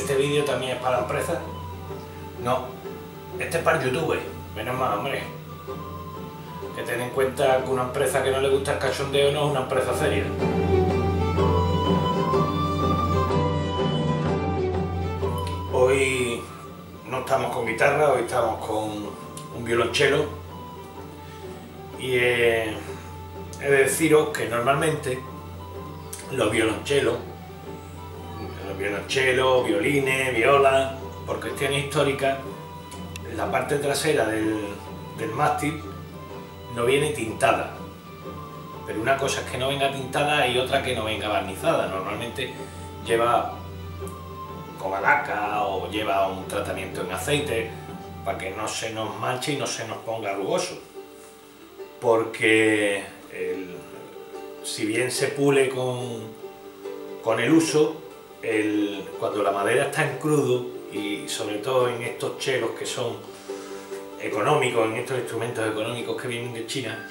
¿Este vídeo también es para la empresa? No, este es para el YouTube, menos mal, hombre. Que ten en cuenta que una empresa que no le gusta el cachondeo no es una empresa seria. Hoy no estamos con guitarra, hoy estamos con un violonchelo y he de deciros que normalmente los violonchelos, violines, violas, por cuestiones históricas, la parte trasera del mástil no viene tintada. Pero una cosa es que no venga tintada y otra que no venga barnizada. Normalmente lleva goma laca o lleva un tratamiento en aceite para que no se nos manche y no se nos ponga rugoso. Porque si bien se pule con el uso, cuando la madera está en crudo, y sobre todo en estos chelos que son económicos, en estos instrumentos económicos que vienen de China,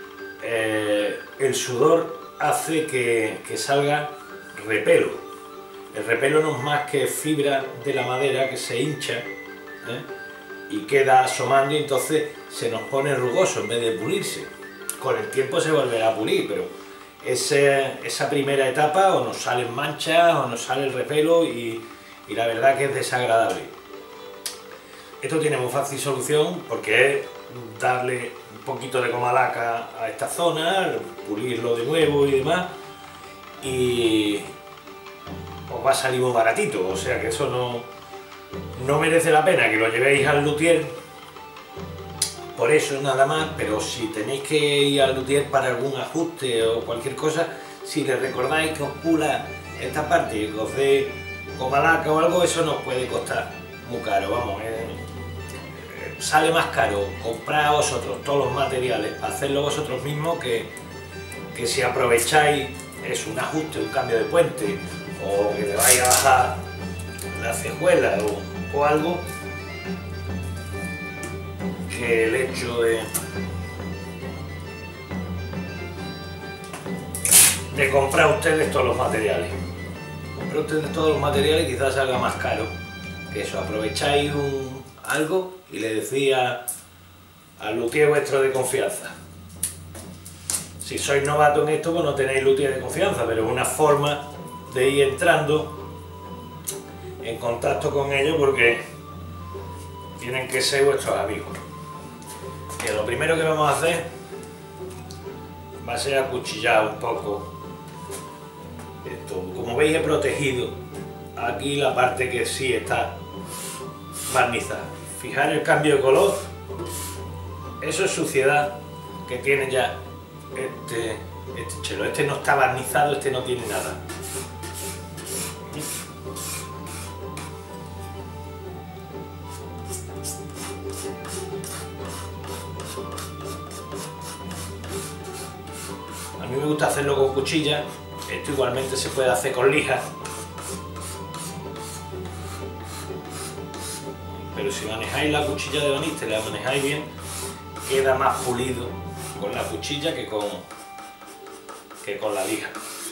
el sudor hace que salga repelo. El repelo no es más que fibra de la madera que se hincha, y queda asomando, y entonces se nos pone rugoso en vez de pulirse. Con el tiempo se volverá a pulir, pero esa primera etapa o nos salen manchas o nos sale el repelo y la verdad que es desagradable. Esto tiene muy fácil solución porque es darle un poquito de goma laca a esta zona, pulirlo de nuevo y demás, y os va a salir muy baratito, o sea que eso no merece la pena que lo llevéis al luthier por eso nada más. Pero si tenéis que ir al luthier para algún ajuste o cualquier cosa, si le recordáis que os pula esta parte y que os dé goma laca o algo, eso nos puede costar muy caro, vamos, sale más caro comprar a vosotros todos los materiales para hacerlo vosotros mismos que si aprovecháis un ajuste, un cambio de puente, o que le vaya a bajar la cejuela o algo, que el hecho de comprar ustedes todos los materiales. Comprar ustedes todos los materiales quizás salga más caro que eso. Aprovecháis algo y le decís al luthier vuestro de confianza. Si sois novatos en esto, pues no tenéis luthier de confianza, pero es una forma de ir entrando en contacto con ellos, porque tienen que ser vuestros amigos. Y lo primero que vamos a hacer va a ser acuchillar un poco esto. Como veis, he protegido aquí la parte que sí está barnizada. Fijar el cambio de color, eso es suciedad que tiene ya este chelo. Este no está barnizado, este no tiene nada. A mí me gusta hacerlo con cuchilla, esto igualmente se puede hacer con lija, pero si manejáis la cuchilla de banista y la manejáis bien, queda más pulido con la cuchilla que con la lija.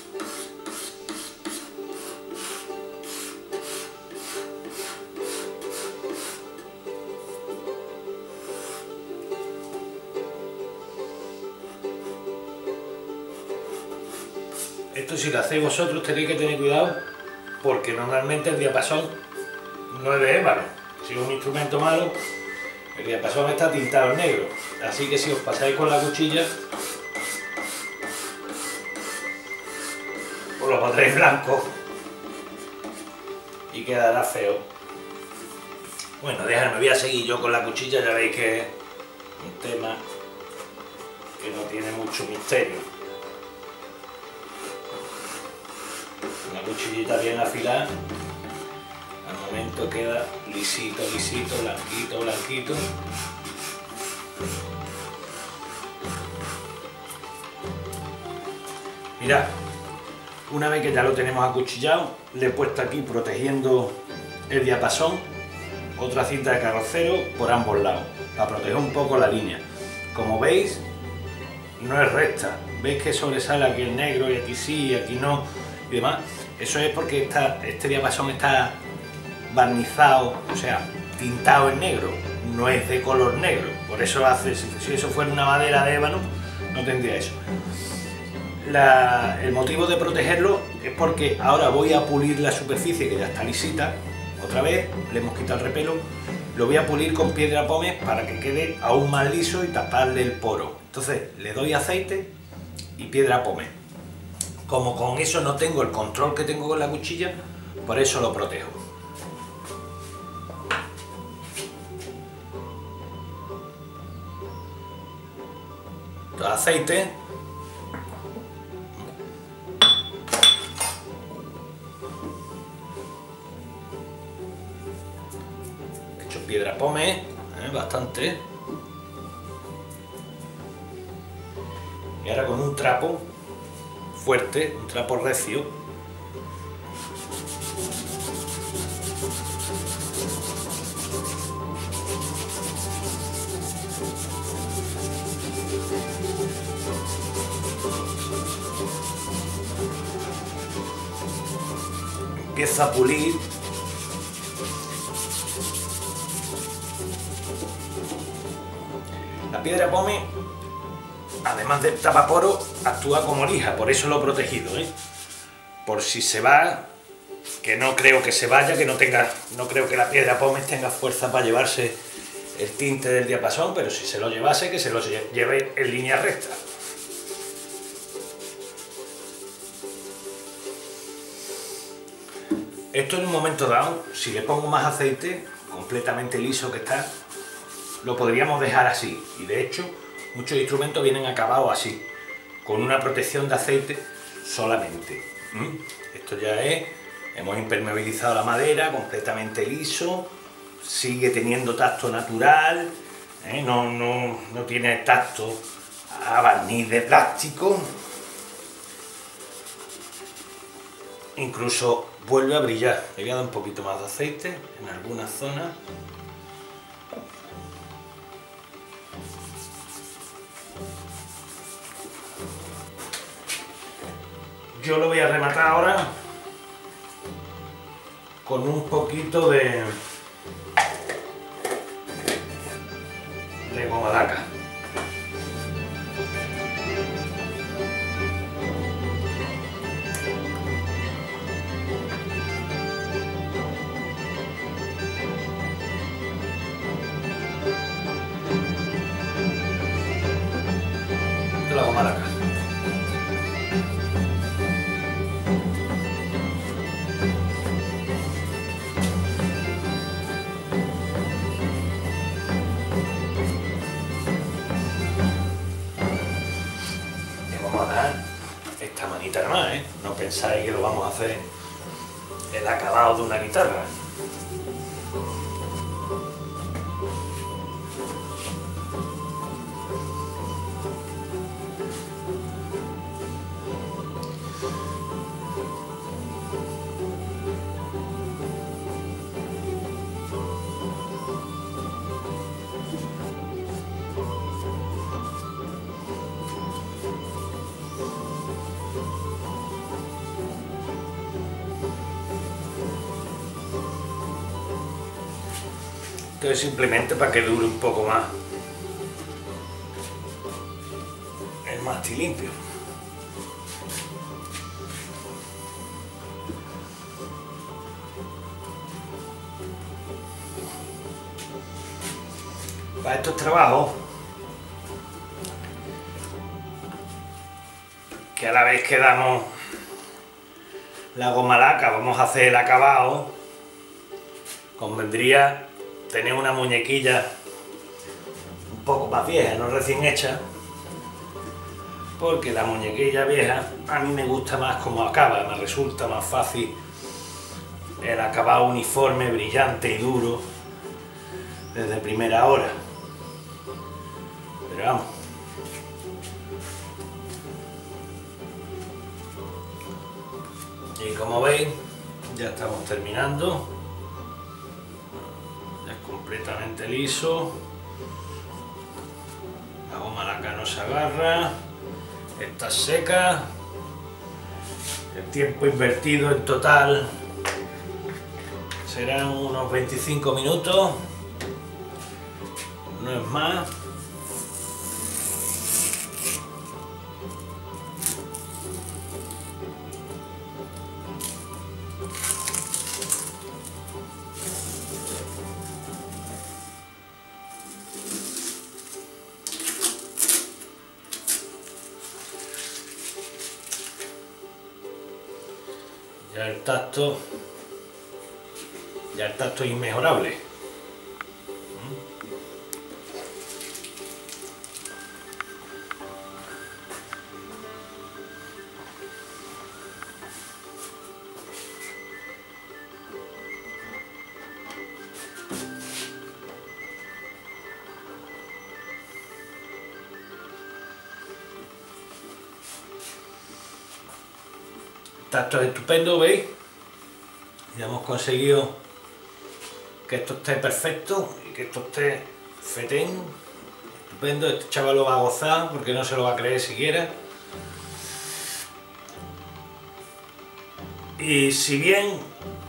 Esto, si lo hacéis vosotros, tenéis que tener cuidado, porque normalmente el diapasón no es de ébano. Si es un instrumento malo, el diapasón está tintado en negro. Así que si os pasáis con la cuchilla, os lo pondréis blanco y quedará feo. Bueno, dejadme, voy a seguir yo con la cuchilla. Ya veis que es un tema que no tiene mucho misterio. Una cuchillita bien afilada, al momento queda lisito, lisito, blanquito, blanquito. Mirad, una vez que ya lo tenemos acuchillado, le he puesto aquí, protegiendo el diapasón, otra cinta de carrocero por ambos lados, para proteger un poco la línea. Como veis, no es recta. ¿Veis que sobresale aquí el negro y aquí sí y aquí no y demás? Eso es porque este diapasón está barnizado, o sea, tintado en negro, no es de color negro, por eso hace, si eso fuera una madera de ébano, no tendría eso. El motivo de protegerlo es porque ahora voy a pulir la superficie, que ya está lisita, otra vez, le hemos quitado el repelo, lo voy a pulir con piedra pómez para que quede aún más liso y taparle el poro. Entonces le doy aceite y piedra pómez. Como con eso no tengo el control que tengo con la cuchilla, por eso lo protejo. Aceite. He hecho piedra pómez, bastante. Y ahora con un trapo fuerte, un trapo recio, empiezo a pulir. La piedra pómez, además de tapaporo, actúa como lija, por eso lo he protegido, por si se va, que no creo que se vaya, que no creo que la piedra pómez tenga fuerza para llevarse el tinte del diapasón, pero si se lo llevase, que se lo lleve en línea recta. Esto en un momento dado, si le pongo más aceite, completamente liso que está, lo podríamos dejar así. Y de hecho, muchos instrumentos vienen acabados así, con una protección de aceite solamente. Esto ya es, hemos impermeabilizado la madera, completamente liso, sigue teniendo tacto natural, no tiene tacto a barniz de plástico. Incluso vuelve a brillar. Le voy a dar un poquito más de aceite en algunas zonas. Yo lo voy a rematar ahora con un poquito de goma laca. La goma laca. Le vamos a dar esta manita nada más, no pensáis que lo vamos a hacer el acabado de una guitarra. Esto es simplemente para que dure un poco más el mástil limpio. Para estos trabajos, que a la vez que damos la goma laca vamos a hacer el acabado, convendría tener una muñequilla un poco más vieja, no recién hecha, porque la muñequilla vieja a mí me gusta más como acaba, me resulta más fácil el acabado uniforme, brillante y duro desde primera hora. Pero vamos. Y como veis, ya estamos terminando. Ya es completamente liso. La goma laca no se agarra. Está seca. El tiempo invertido en total serán unos 25 minutos, no es más. Ya el tacto es inmejorable. El tacto es estupendo, ¿veis? Ya hemos conseguido que esto esté perfecto y que esto esté fetén, estupendo. Este chaval lo va a gozar porque no se lo va a creer siquiera. Y si bien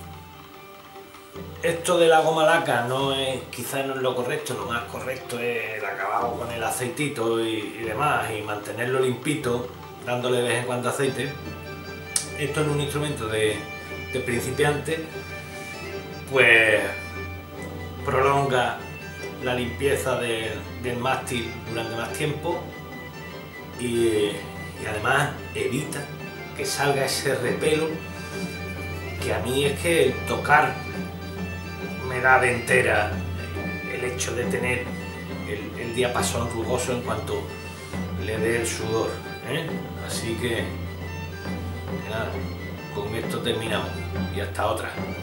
esto de la goma laca quizás no es lo correcto, lo más correcto es el acabado con el aceitito y demás, y mantenerlo limpito, dándole de vez en cuando aceite. Esto es un instrumento de principiante, pues prolonga la limpieza del mástil durante más tiempo y además evita que salga ese repelo que a mí es que el tocar me da de entera, el hecho de tener el diapasón rugoso en cuanto le dé el sudor, ¿eh? Así que nada, con esto terminamos y hasta otra.